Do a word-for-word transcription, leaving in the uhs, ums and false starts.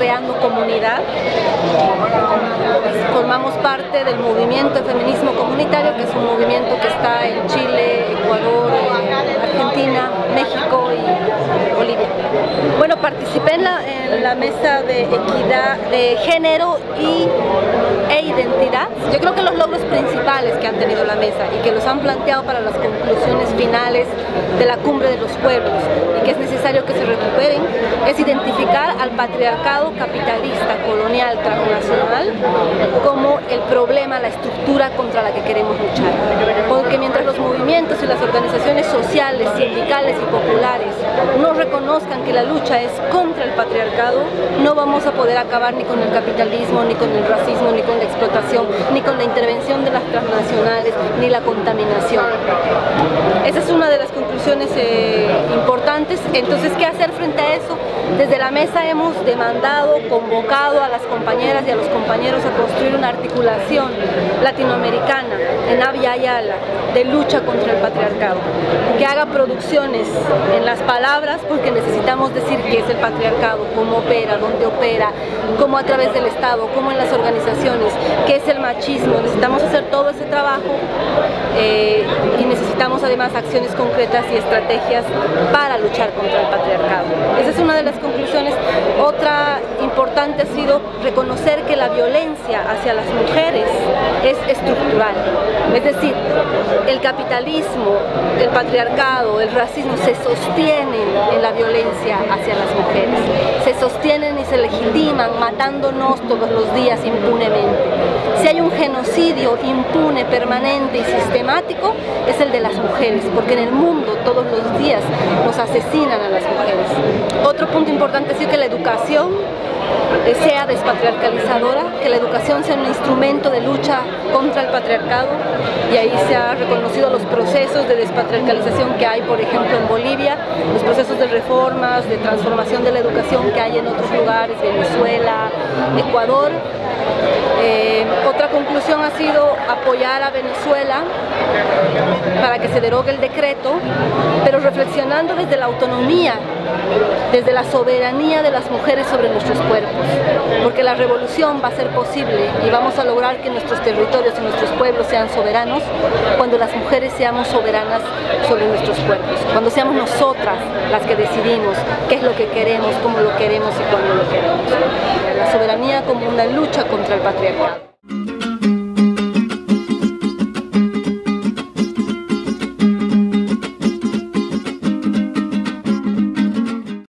Creando Comunidad. Formamos parte del movimiento de Feminismo Comunitario, que es un movimiento que está en Chile, Ecuador, Argentina, México y Bolivia. Bueno, participé en la, en la mesa de equidad, de género y, e identidad. Yo creo que los logros principales que han tenido la mesa y que los han planteado para las conclusiones finales de la cumbre de los pueblos y que es necesario que se recuperen es identificar al patriarcado capitalista, colonial, transnacional como el problema, la estructura contra la que queremos luchar. Porque mientras los movimientos y las organizaciones sociales, sindicales y populares no reconozcan que la lucha es contra el patriarcado, no vamos a poder acabar ni con el capitalismo, ni con el racismo, ni con la explotación, ni con la intervención de las transnacionales, ni la contaminación. Esa es una de las conclusiones eh, importantes. Entonces, ¿qué hacer frente a eso? Desde la mesa hemos demandado, convocado a las compañeras y a los compañeros a construir una articulación latinoamericana en Avia Yala de lucha contra el patriarcado, que haga producciones en las palabras, porque necesitamos decir qué es el patriarcado, cómo opera, dónde opera, cómo a través del Estado, cómo en las organizaciones, qué es el machismo. Necesitamos hacer todo ese trabajo eh, y necesitamos además acciones concretas y estrategias para luchar contra el patriarcado. Esa es una de las conclusiones. Otra importante ha sido reconocer que la violencia hacia las mujeres es estructural, es decir, el capitalismo, el patriarcado, el racismo se sostienen en la violencia hacia las mujeres, se sostienen y se legitiman matándonos todos los días impunemente. Si hay un genocidio impune, permanente y sistemático, es el de las mujeres, porque en el mundo todos los días nos asesinan a las mujeres. Otro punto importante es que la educación sea despatriarcalizadora, que la educación sea un instrumento de lucha contra el patriarcado, y ahí se han reconocido los procesos de despatriarcalización que hay, por ejemplo, en Bolivia, los procesos de reformas, de transformación de la educación que hay en otros lugares, Venezuela, Ecuador. Eh, otra conclusión ha sido apoyar a Venezuela para que se derogue el decreto, pero reflexionando desde la autonomía, desde la soberanía de las mujeres sobre nuestros cuerpos, porque la revolución va a ser posible y vamos a lograr que nuestros territorios y nuestros pueblos sean soberanos cuando las mujeres seamos soberanas sobre nuestros cuerpos, cuando seamos nosotras las que decidimos qué es lo que queremos, cómo lo queremos y cuándo lo queremos. La soberanía como una lucha contra el patriarcado.